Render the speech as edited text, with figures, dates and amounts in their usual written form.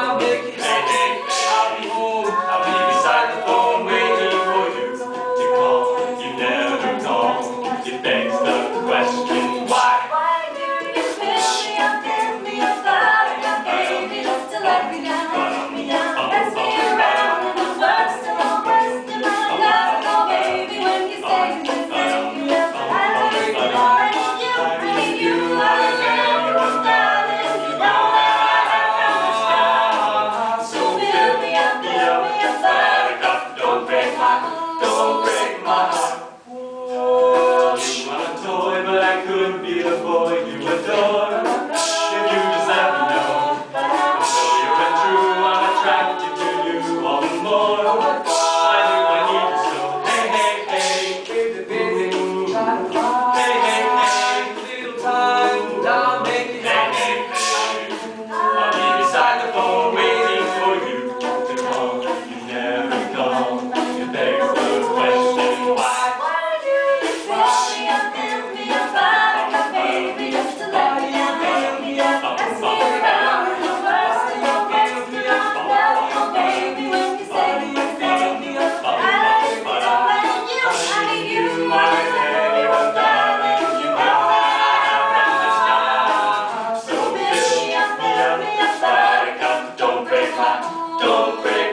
I'll make it. I'll be home. I'll be beside the phone waiting for you to call. You never call. It begs the question, why? Why do you fill me up, buttercup, baby, just to let me down, pass me around in the worst of the worst, and I gotta go, baby, when you say you miss me. I love you, I need you, I love you, darling, you know that I promised you. So fill me up, buttercup, Don't break my heart. You want a toy, but I could be the boy you adore. If you just let me know. Though you're untrue, I'm attracted to you all the more. I need you so. Hey, hey, hey. Ooh. Hey, hey, hey. Little time, and I'll make it. Hey, hey, hey. I'll be beside the phone waiting for you to call. You never call. It begs the question, why? Why do you fill me up, buttercup, baby, just to let me down, pass me around in the worst of the worst, and I gotta go, baby, when you say you miss me. I love you, I need you, I love you, darling, you know that I promised you. So fill me up, buttercup, don't break my